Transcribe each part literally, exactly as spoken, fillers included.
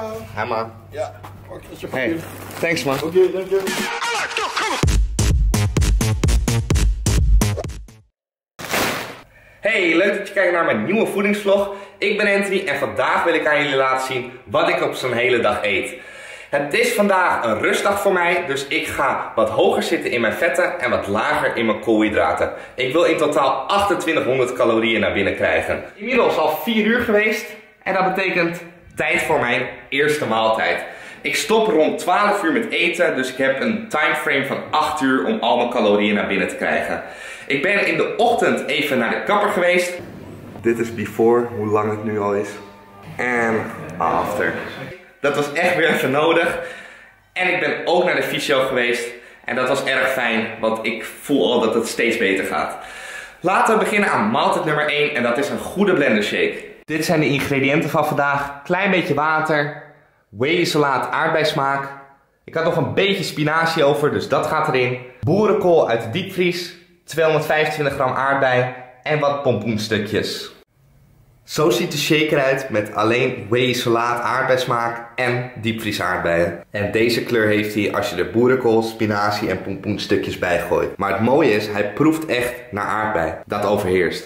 Hi man. Ja, pak je Hey, papier. thanks man. Oké, okay, dank je. Hey, leuk dat je kijkt naar mijn nieuwe voedingsvlog. Ik ben Anthony en vandaag wil ik aan jullie laten zien wat ik op zo'n hele dag eet. Het is vandaag een rustdag voor mij, dus ik ga wat hoger zitten in mijn vetten en wat lager in mijn koolhydraten. Ik wil in totaal achtentwintighonderd calorieën naar binnen krijgen. Inmiddels al vier uur geweest en dat betekent tijd voor mijn eerste maaltijd. Ik stop rond twaalf uur met eten, dus ik heb een timeframe van acht uur om al mijn calorieën naar binnen te krijgen. Ik ben in de ochtend even naar de kapper geweest. Dit is before, hoe lang het nu al is. En after. Dat was echt weer even nodig. En ik ben ook naar de fysio geweest. En dat was erg fijn, want ik voel al dat het steeds beter gaat. Laten we beginnen aan maaltijd nummer één en dat is een goede blender shake. Dit zijn de ingrediënten van vandaag. Klein beetje water, whey-isolaat aardbeismaak. Ik had nog een beetje spinazie over, dus dat gaat erin. Boerenkool uit de diepvries, tweehonderdvijfentwintig gram aardbei en wat pompoenstukjes. Zo ziet de shake eruit met alleen whey-isolaat aardbeismaak en diepvriesaardbeien. En deze kleur heeft hij als je er boerenkool, spinazie en pompoenstukjes bij gooit. Maar het mooie is, hij proeft echt naar aardbei. Dat overheerst.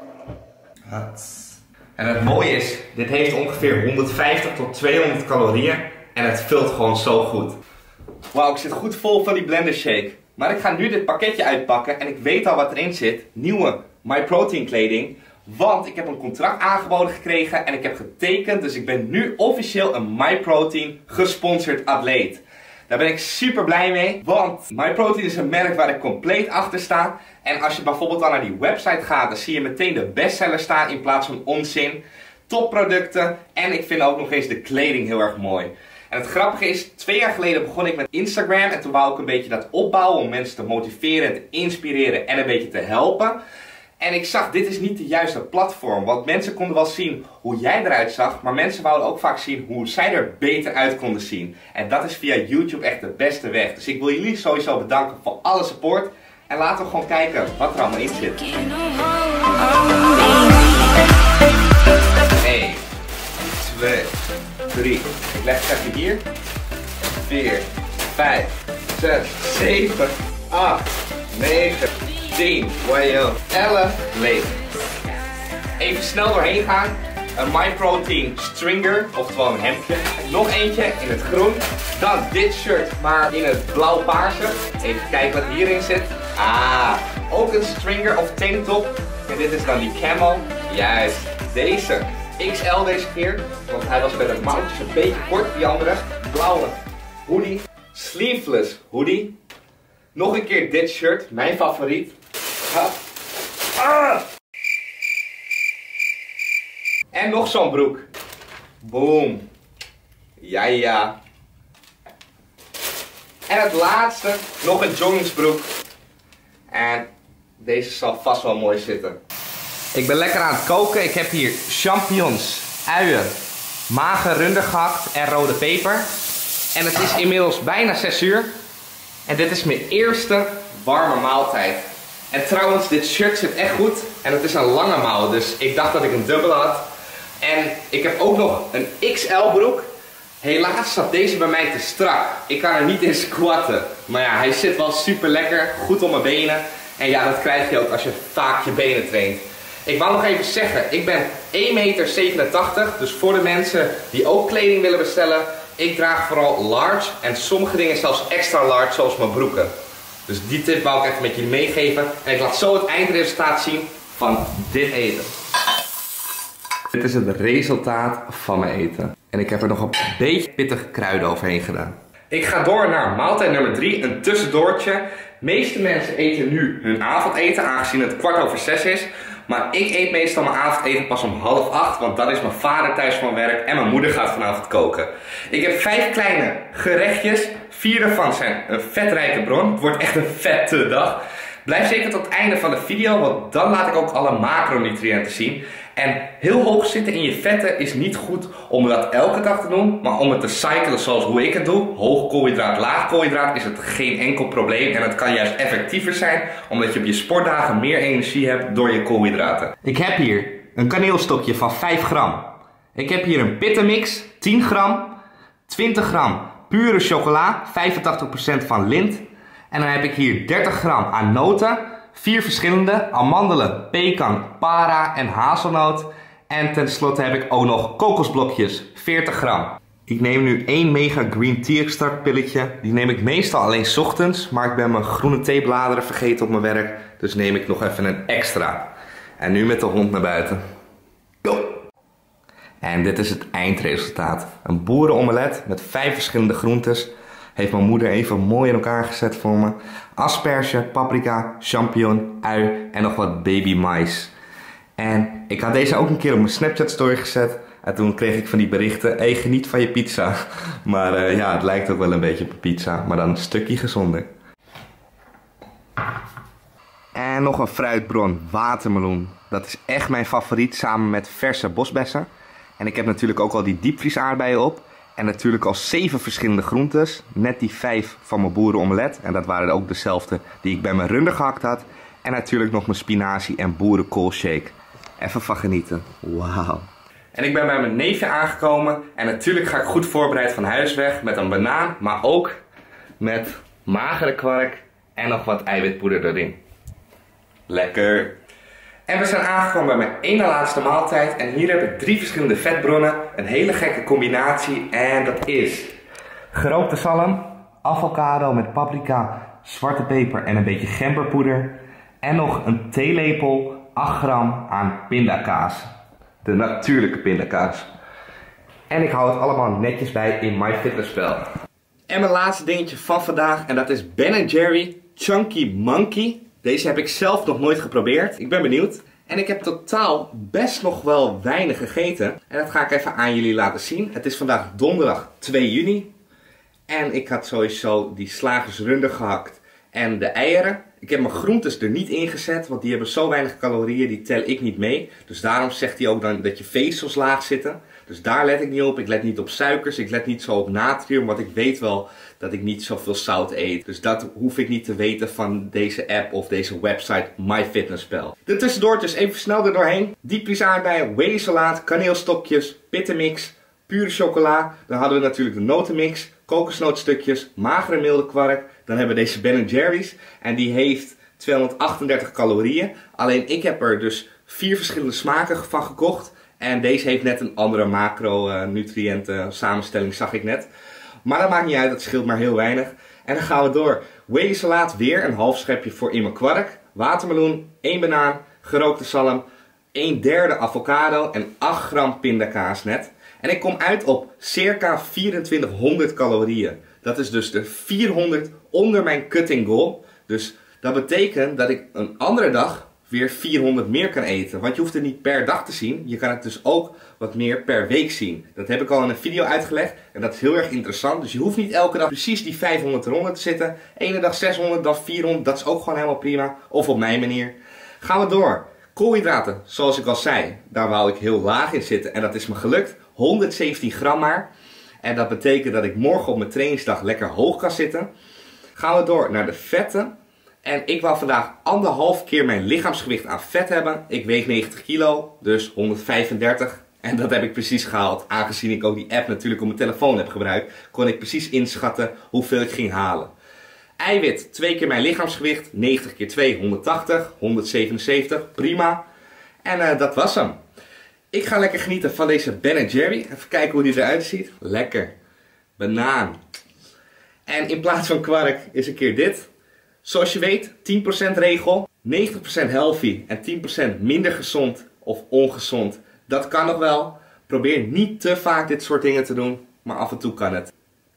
En het mooie is, dit heeft ongeveer honderdvijftig tot tweehonderd calorieën en het vult gewoon zo goed. Wauw, ik zit goed vol van die blender shake. Maar ik ga nu dit pakketje uitpakken en ik weet al wat erin zit. Nieuwe MyProtein kleding. Want ik heb een contract aangeboden gekregen en ik heb getekend. Dus ik ben nu officieel een MyProtein gesponsord atleet. Daar ben ik super blij mee. Want MyProtein is een merk waar ik compleet achter sta. En als je bijvoorbeeld dan naar die website gaat, dan zie je meteen de bestseller staan in plaats van onzin. Topproducten. En ik vind ook nog eens de kleding heel erg mooi. En het grappige is, twee jaar geleden begon ik met Instagram. En toen wou ik een beetje dat opbouwen om mensen te motiveren, te inspireren en een beetje te helpen. En ik zag, dit is niet de juiste platform. Want mensen konden wel zien hoe jij eruit zag. Maar mensen wouden ook vaak zien hoe zij er beter uit konden zien. En dat is via YouTube echt de beste weg. Dus ik wil jullie sowieso bedanken voor alle support. En laten we gewoon kijken wat er allemaal in zit. één, twee, drie. Ik leg het even hier. vier, vijf, zes, zeven, acht, negen, tien, elf, leeg. Even snel doorheen gaan. Een MyProtein stringer, oftewel een hemdje. Nog eentje in het groen. Dan dit shirt, maar in het blauw-paarse. Even kijken wat hierin zit. Ah, ook een stringer of tanktop. En dit is dan die camo. Juist, deze. X L deze keer, want hij was bij de mouwtjes een beetje kort, die andere. Blauwe hoodie. Sleeveless hoodie. Nog een keer dit shirt, mijn favoriet. Ah! En nog zo'n broek. Boom. Ja, ja. En het laatste, nog een joggingsbroek. En deze zal vast wel mooi zitten. Ik ben lekker aan het koken. Ik heb hier champignons, uien, mager runder gehakt en rode peper. En het is inmiddels bijna zes uur. En dit is mijn eerste warme maaltijd. En trouwens, dit shirt zit echt goed. En het is een lange mouw, dus ik dacht dat ik een dubbele had. En ik heb ook nog een X L broek. Helaas zat deze bij mij te strak. Ik kan er niet in squatten. Maar ja, hij zit wel super lekker. Goed op mijn benen. En ja, dat krijg je ook als je vaak je benen traint. Ik wou nog even zeggen, ik ben één meter zevenentachtig. Dus voor de mensen die ook kleding willen bestellen. Ik draag vooral large. En sommige dingen zelfs extra large, zoals mijn broeken. Dus die tip wou ik even met jullie meegeven. En ik laat zo het eindresultaat zien van dit eten. Dit is het resultaat van mijn eten. En ik heb er nog een beetje pittige kruiden overheen gedaan. Ik ga door naar maaltijd nummer drie, een tussendoortje. De meeste mensen eten nu hun avondeten, aangezien het kwart over zes is. Maar ik eet meestal mijn avondeten pas om half acht, want dan is mijn vader thuis van werk en mijn moeder gaat vanavond koken. Ik heb vijf kleine gerechtjes. Vier daarvan zijn een vetrijke bron. Het wordt echt een vette dag. Blijf zeker tot het einde van de video, want dan laat ik ook alle macronutriënten zien. En heel hoog zitten in je vetten is niet goed om dat elke dag te doen, maar om het te cyclen zoals hoe ik het doe. Hoog koolhydraat, laag koolhydraat is het geen enkel probleem en het kan juist effectiever zijn, omdat je op je sportdagen meer energie hebt door je koolhydraten. Ik heb hier een kaneelstokje van vijf gram. Ik heb hier een pittenmix, tien gram. twintig gram pure chocola, vijfentachtig procent van Lindt. En dan heb ik hier dertig gram aan noten, vier verschillende, amandelen, pekan, para en hazelnoot. En tenslotte heb ik ook nog kokosblokjes, veertig gram. Ik neem nu één Mega Green Tea Extract pilletje. Die neem ik meestal alleen 's ochtends, maar ik ben mijn groene theebladeren vergeten op mijn werk. Dus neem ik nog even een extra. En nu met de hond naar buiten. Go! En dit is het eindresultaat. Een boerenomelet met vijf verschillende groentes. Heeft mijn moeder even mooi in elkaar gezet voor me. Asperge, paprika, champignon, ui en nog wat baby mais. En ik had deze ook een keer op mijn Snapchat story gezet. En toen kreeg ik van die berichten, hey, geniet van je pizza. Maar uh, ja, het lijkt ook wel een beetje op een pizza, maar dan een stukje gezonder. En nog een fruitbron, watermeloen. Dat is echt mijn favoriet, samen met verse bosbessen. En ik heb natuurlijk ook al die diepvriesaardbeien op. En natuurlijk al zeven verschillende groentes. Net die vijf van mijn boerenomelet. En dat waren ook dezelfde die ik bij mijn runder gehakt had. En natuurlijk nog mijn spinazie en boerenkoolshake. Even van genieten. Wauw. En ik ben bij mijn neefje aangekomen. En natuurlijk ga ik goed voorbereid van huis weg. Met een banaan, maar ook met magere kwark en nog wat eiwitpoeder erin. Lekker. En we zijn aangekomen bij mijn ene laatste maaltijd. En hier heb ik drie verschillende vetbronnen. Een hele gekke combinatie. En dat is gerookte zalm, avocado met paprika, zwarte peper en een beetje gemberpoeder. En nog een theelepel, acht gram aan pindakaas. De natuurlijke pindakaas. En ik hou het allemaal netjes bij in MyFitnessPal. En mijn laatste dingetje van vandaag. En dat is Ben en Jerry Chunky Monkey. Deze heb ik zelf nog nooit geprobeerd. Ik ben benieuwd. En ik heb totaal best nog wel weinig gegeten. En dat ga ik even aan jullie laten zien. Het is vandaag donderdag twee juni. En ik had sowieso die slagersrunder gehakt. En de eieren. Ik heb mijn groentes er niet in gezet. Want die hebben zo weinig calorieën. Die tel ik niet mee. Dus daarom zegt hij ook dan dat je vezels laag zitten. Dus daar let ik niet op. Ik let niet op suikers. Ik let niet zo op natrium. Want ik weet wel dat ik niet zoveel zout eet. Dus dat hoef ik niet te weten van deze app of deze website MyFitnessPal. Er tussendoor dus even snel er doorheen. Diepvriesaardbeien, whey-salaat, kaneelstokjes, pittenmix, pure chocola. Dan hadden we natuurlijk de notenmix, kokosnootstukjes, magere milde kwark. Dan hebben we deze Ben en Jerry's. En die heeft tweehonderdachtendertig calorieën. Alleen ik heb er dus vier verschillende smaken van gekocht. En deze heeft net een andere macronutriënten samenstelling, zag ik net. Maar dat maakt niet uit, dat scheelt maar heel weinig. En dan gaan we door. Whey-salaat, weer een half schepje voor in mijn kwark. Watermeloen, één banaan, gerookte zalm, een derde avocado en acht gram pindakaas net. En ik kom uit op circa vierentwintighonderd calorieën. Dat is dus de vierhonderd onder mijn cutting goal. Dus dat betekent dat ik een andere dag weer vierhonderd meer kan eten. Want je hoeft het niet per dag te zien. Je kan het dus ook wat meer per week zien. Dat heb ik al in een video uitgelegd. En dat is heel erg interessant. Dus je hoeft niet elke dag precies die vijfhonderd eronder te zitten. Ene dag zeshonderd, dan vierhonderd. Dat is ook gewoon helemaal prima. Of op mijn manier. Gaan we door. Koolhydraten, zoals ik al zei. Daar wou ik heel laag in zitten. En dat is me gelukt. honderdzeventien gram maar. En dat betekent dat ik morgen op mijn trainingsdag lekker hoog kan zitten. Gaan we door naar de vetten. En ik wou vandaag anderhalf keer mijn lichaamsgewicht aan vet hebben. Ik weeg negentig kilo, dus honderdvijfendertig. En dat heb ik precies gehaald. Aangezien ik ook die app natuurlijk op mijn telefoon heb gebruikt, kon ik precies inschatten hoeveel ik ging halen. Eiwit, twee keer mijn lichaamsgewicht. negentig keer twee, honderdtachtig. honderdzevenenzeventig, prima. En uh, dat was hem. Ik ga lekker genieten van deze Ben en Jerry. Even kijken hoe die eruit ziet. Lekker. Banaan. En in plaats van kwark is een keer dit. Zoals je weet, tien procent regel, negentig procent healthy en tien procent minder gezond of ongezond. Dat kan nog wel. Probeer niet te vaak dit soort dingen te doen, maar af en toe kan het.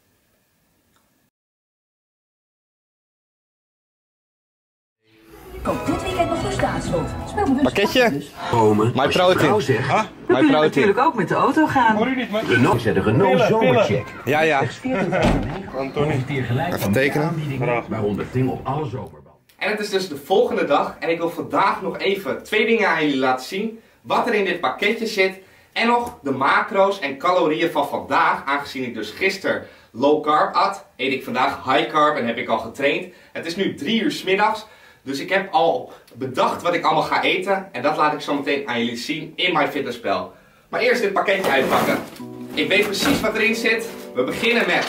Koop dit weekend nog de staatsloot. Speel me dus Pakketje? Komen. My protein. Huh? Dan kun je natuurlijk ook met de auto gaan. Renault zet de Renault zomercheck. Ja, ja. Antonie. Even tekenen. Waaronder ding op alle zomerbal. En het is dus de volgende dag. En ik wil vandaag nog even twee dingen aan jullie laten zien. Wat er in dit pakketje zit. En nog de macro's en calorieën van vandaag. Aangezien ik dus gisteren low carb at, eet ik vandaag high carb en heb ik al getraind. Het is nu drie uur 's middags. Dus ik heb al bedacht wat ik allemaal ga eten. En dat laat ik zo meteen aan jullie zien in MyFitnessPal. Maar eerst dit pakketje uitpakken. Ik weet precies wat erin zit. We beginnen met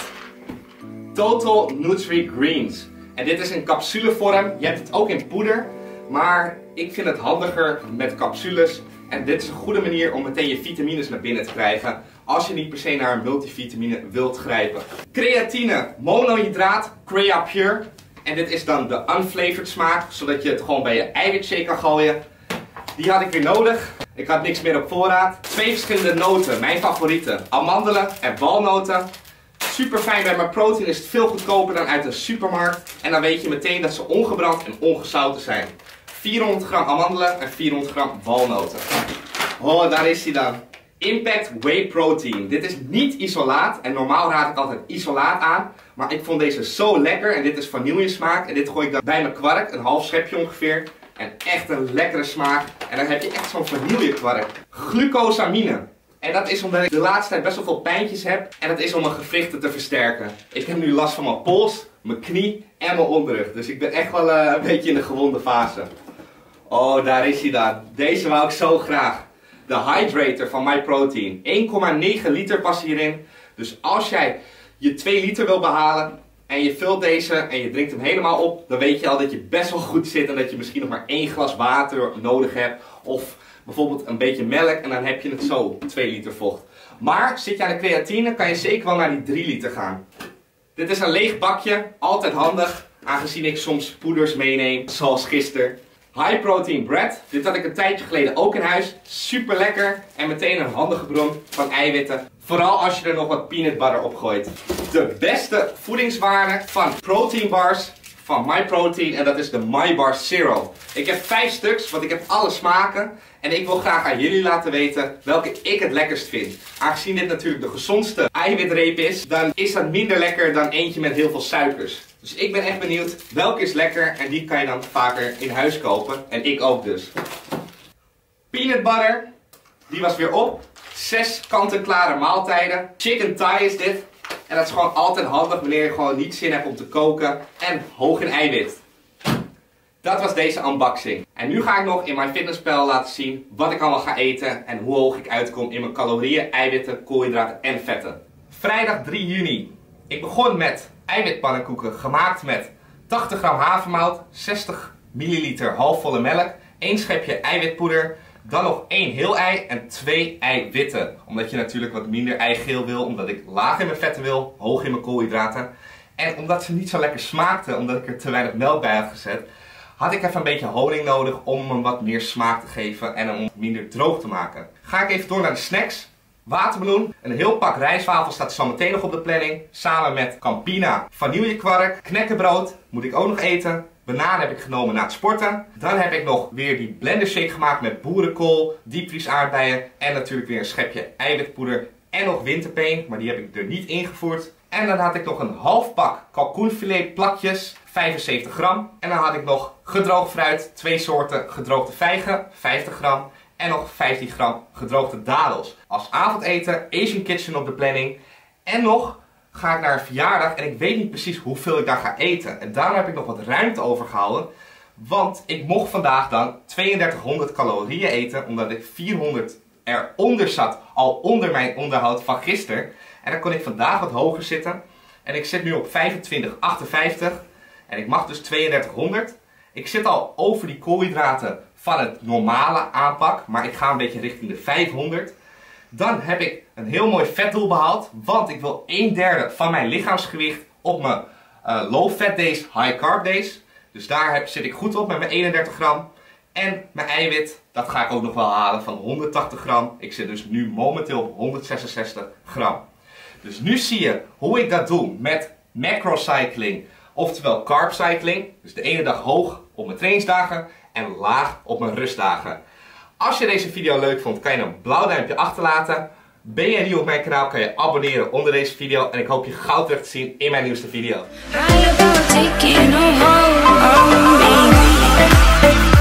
Total Nutri Greens. En dit is in capsulevorm. Je hebt het ook in poeder. Maar ik vind het handiger met capsules. En dit is een goede manier om meteen je vitamines naar binnen te krijgen. Als je niet per se naar een multivitamine wilt grijpen. Creatine, monohydraat, Crea Pure. En dit is dan de unflavored smaak. Zodat je het gewoon bij je eiwitshake kan gooien. Die had ik weer nodig. Ik had niks meer op voorraad. Twee verschillende noten, mijn favorieten. Amandelen en walnoten. Super fijn, bij MyProtein is het veel goedkoper dan uit de supermarkt. En dan weet je meteen dat ze ongebrand en ongezouten zijn. vierhonderd gram amandelen en vierhonderd gram walnoten. Oh, daar is hij dan. Impact Whey Protein. Dit is niet isolaat en normaal raad ik altijd isolaat aan. Maar ik vond deze zo lekker en dit is vanillesmaak. En dit gooi ik dan bij mijn kwark, een half schepje ongeveer. En echt een lekkere smaak. En dan heb je echt zo'n vanillekwark. Glucosamine. En dat is omdat ik de laatste tijd best wel veel pijntjes heb. En dat is om mijn gewrichten te versterken. Ik heb nu last van mijn pols, mijn knie en mijn onderrug. Dus ik ben echt wel uh, een beetje in de gewonde fase. Oh, daar is hij dan. Deze wou ik zo graag. De Hydrator van MyProtein. één komma negen liter past hierin. Dus als jij je twee liter wil behalen en je vult deze en je drinkt hem helemaal op, dan weet je al dat je best wel goed zit en dat je misschien nog maar één glas water nodig hebt. Of bijvoorbeeld een beetje melk en dan heb je het zo, twee liter vocht. Maar zit je aan de creatine, kan je zeker wel naar die drie liter gaan. Dit is een leeg bakje, altijd handig, aangezien ik soms poeders meeneem, zoals gisteren. High Protein Bread. Dit had ik een tijdje geleden ook in huis. Super lekker en meteen een handige bron van eiwitten. Vooral als je er nog wat peanut butter op gooit. De beste voedingswaarde van protein bars van MyProtein en dat is de MyBar Zero. Ik heb vijf stuks, want ik heb alle smaken. En ik wil graag aan jullie laten weten welke ik het lekkerst vind. Aangezien dit natuurlijk de gezondste eiwitreep is, dan is dat minder lekker dan eentje met heel veel suikers. Dus ik ben echt benieuwd welke is lekker en die kan je dan vaker in huis kopen. En ik ook dus. Peanut butter, die was weer op. Zes kant-en-klare maaltijden. Chicken thigh is dit. En dat is gewoon altijd handig wanneer je gewoon niet zin hebt om te koken. En hoog in eiwit. Dat was deze unboxing. En nu ga ik nog in mijn fitnesspal laten zien wat ik allemaal ga eten. En hoe hoog ik uitkom in mijn calorieën, eiwitten, koolhydraten en vetten. Vrijdag drie juni. Ik begon met eiwitpannenkoeken gemaakt met tachtig gram havermout, zestig milliliter halfvolle melk, één schepje eiwitpoeder, dan nog één heel ei en twee eiwitten. Omdat je natuurlijk wat minder eigeel wil, omdat ik laag in mijn vetten wil, hoog in mijn koolhydraten. En omdat ze niet zo lekker smaakten, omdat ik er te weinig melk bij had gezet, had ik even een beetje honing nodig om hem wat meer smaak te geven en hem minder droog te maken. Ga ik even door naar de snacks. Watermeloen, een heel pak rijstwafel staat zo meteen nog op de planning. Samen met Campina, vanillekwark, knekkenbrood moet ik ook nog eten. Bananen heb ik genomen na het sporten. Dan heb ik nog weer die blender shake gemaakt met boerenkool, diepvriesaardbeien en natuurlijk weer een schepje eiwitpoeder en nog winterpeen, maar die heb ik er niet ingevoerd. En dan had ik nog een half pak kalkoenfilet plakjes, vijfenzeventig gram. En dan had ik nog gedroogd fruit, twee soorten gedroogde vijgen, vijftig gram. En nog vijftien gram gedroogde dadels. Als avondeten, Asian Kitchen op de planning. En nog ga ik naar een verjaardag en ik weet niet precies hoeveel ik daar ga eten. En daarom heb ik nog wat ruimte overgehouden. Want ik mocht vandaag dan tweeëndertighonderd calorieën eten. Omdat ik vierhonderd eronder zat, al onder mijn onderhoud van gisteren. En dan kon ik vandaag wat hoger zitten. En ik zit nu op vijfentwintig komma achtenvijftig. En ik mag dus tweeëndertighonderd. Ik zit al over die koolhydraten van het normale aanpak, maar ik ga een beetje richting de vijfhonderd. Dan heb ik een heel mooi vetdoel behaald, want ik wil een derde van mijn lichaamsgewicht op mijn uh, low fat days, high carb days. Dus daar heb, zit ik goed op met mijn eenendertig gram. En mijn eiwit, dat ga ik ook nog wel halen van honderdtachtig gram. Ik zit dus nu momenteel op honderdzesenzestig gram. Dus nu zie je hoe ik dat doe met macrocycling, oftewel carb cycling. Dus de ene dag hoog op mijn trainingsdagen en laag op mijn rustdagen. Als je deze video leuk vond, kan je een blauw duimpje achterlaten. Ben je nieuw op mijn kanaal, kan je abonneren onder deze video. En ik hoop je gauw terug te zien in mijn nieuwste video.